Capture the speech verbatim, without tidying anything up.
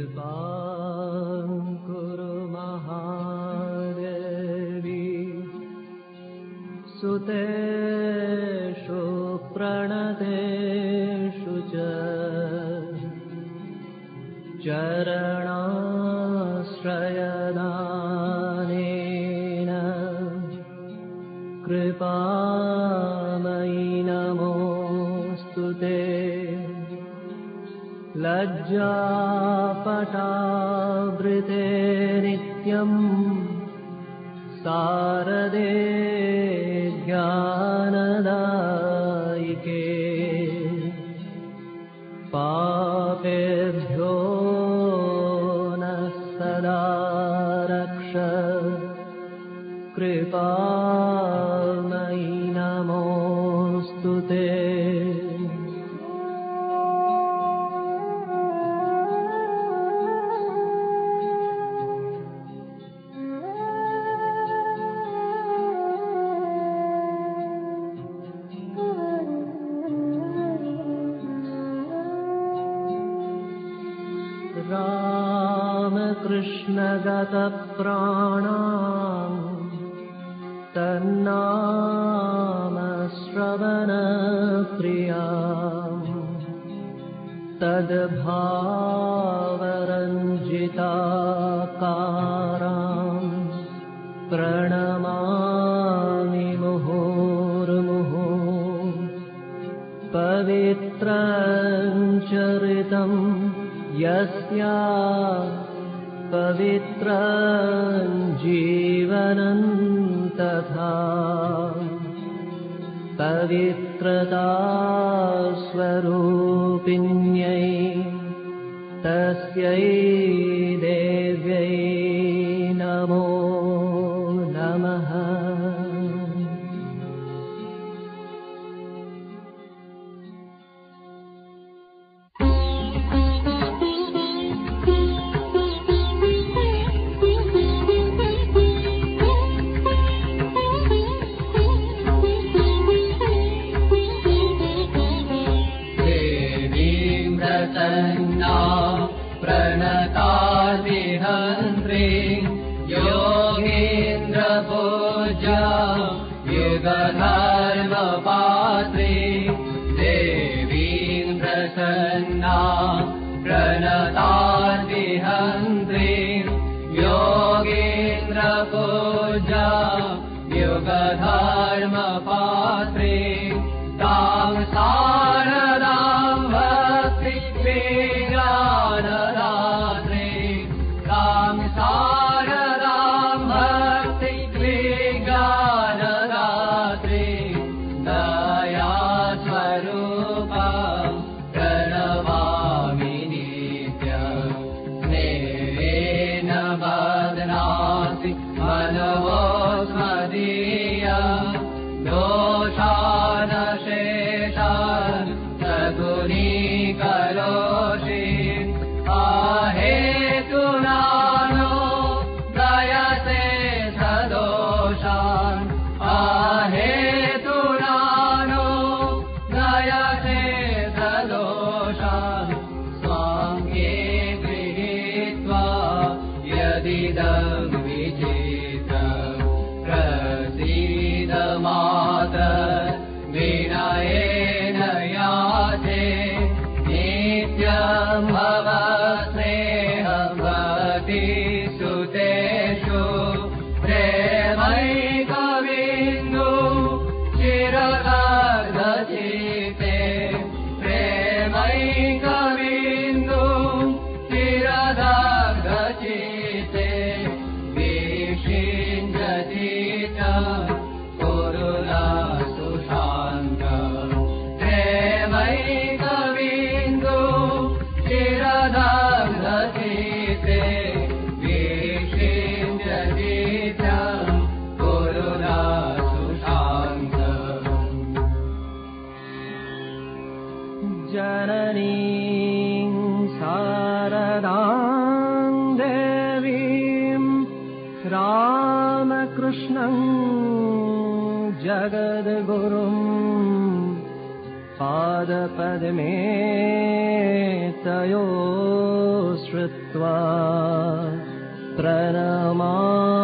कृपां कुरु महादेवी सुतेषु प्रणतेषु च चरणाश्रयदानेन कृपामयि नमोऽस्तु ते लज्जापटावृते नित्यं शारदे ज्ञानदायिके पापेभ्यो नः सदा रक्ष कृपामयि नमोऽस्तु ते रामकृष्णगतप्राणां तन्नामश्रवणप्रियां तद्भावरञ्जिताकारां प्रणमामि मुहुर्मुहुः पवित्रं चरितं यस्या पवित्रं जीवनं तथा पवित्रता स्वरूपिण्यै तस्यै देव्यै नमो नमः। धर्मपात्रे देवीं प्रसन्ना प्रणतार्तिहन्त्रे योगेन्द्रपूजा युगधर्मपात्रे तां शारदां भक्तिज्ञानदात्रे तां शारदां भक्तिज्ञानदात्रे दोषानशेषान् सगुणीकरोषि आहेतुनानो दयसे सदोषान् आहेतुनानो दयसे सदोषान् स्वाङ्गे गृहीत्वा यदिदं विचित्रम् प्रसीद मातः विनयेन याचे नित्यं भव स्नेहं भवति सुतेषु प्रेमैकबिन्दु चिरदर्शचिते प्रेमैकबिन्दु चिरदर्शचिते विषिञ्जति च कुरुला सुशान्तम् प्रेमैकबिन्दु चिरदर्शचिते विषिञ्जति च कुरुला सुशान्तम् जननीं शारदां देवीं रामकृष्णं जगद्गुरुं पादपद्मे तयोः श्रुत्वा प्रणमामि